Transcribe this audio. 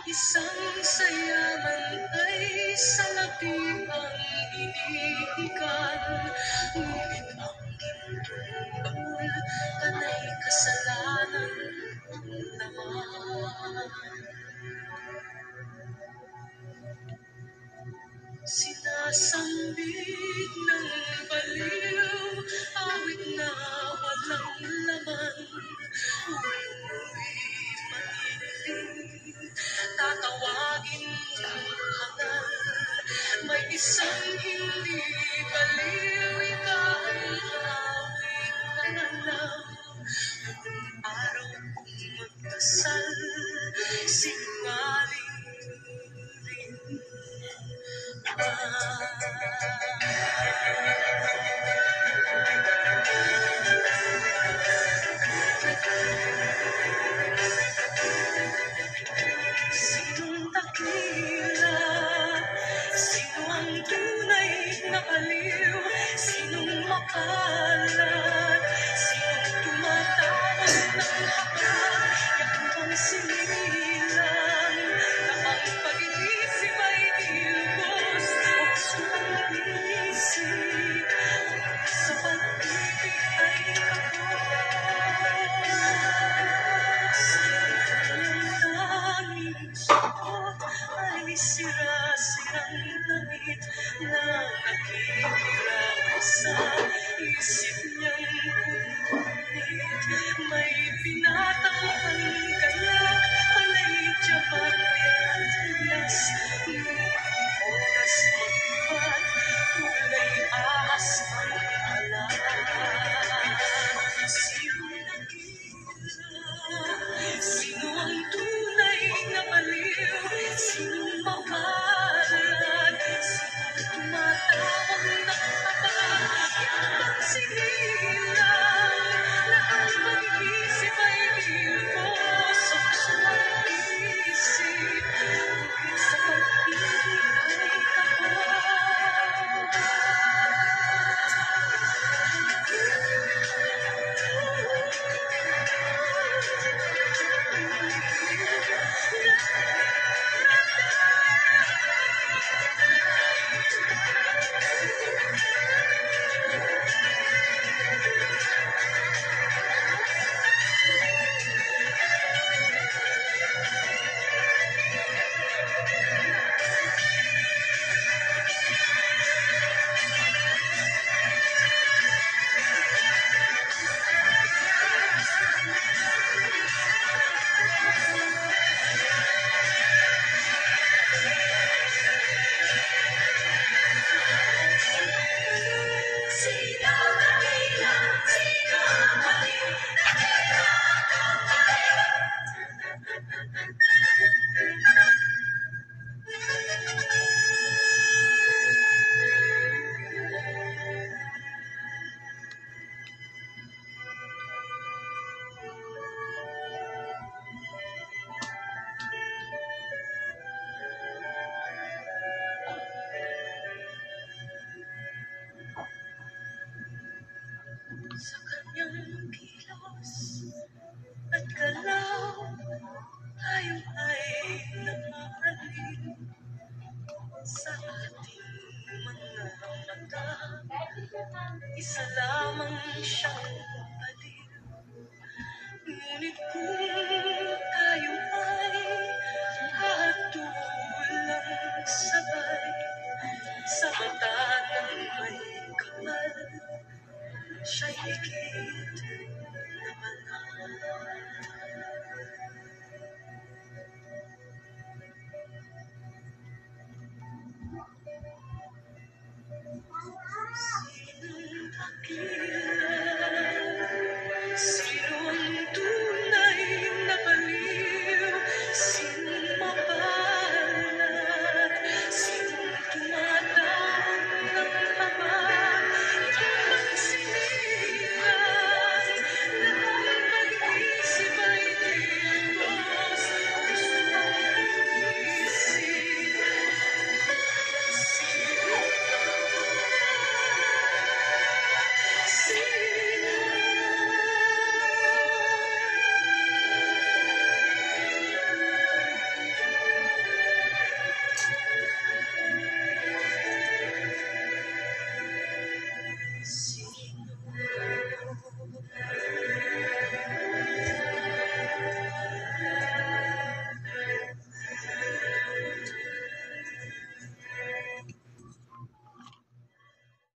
Isang sayaman ay salapi ang inihikan, ngunit ang gintong baul, panay kasalanan ang laman. Sinasambit ng baliw, awit na walang laman. Uy, maniling, tatawagin ng hangal. May isang hindi baliw, iba ang awit ng alam. Araw kong magdasal, sinungaling rin. Sinong dakila? Sino ang tunay na aliw? Sinong makalat? Sinong tumatawag ng haka? Yan bang sinilang na ang pag-iisip ay ilubos? O sulang isip sa pag-ibig ay kapos? Ang tanging sagot ay sira-sirang damit na nakikilala sa isip niyang punit. May pinatangkan kaya panay tiyapat pinatilas. Ngunit oras magpat, kulay ahas ang alam. Sino nakita? Sino ang tunay na baliw? Sinong makalat? Sinong tumatawag ng taba? Yan bang sinilang na ang pag-iisip ay bilbos? O sulang isip, ngunit sa pag-ibig ay kapos? Sa kanyang kilos at galaw, tayo ay namahalin. Sa ating mga mata, isa lamang siyang baliw. Ngunit kung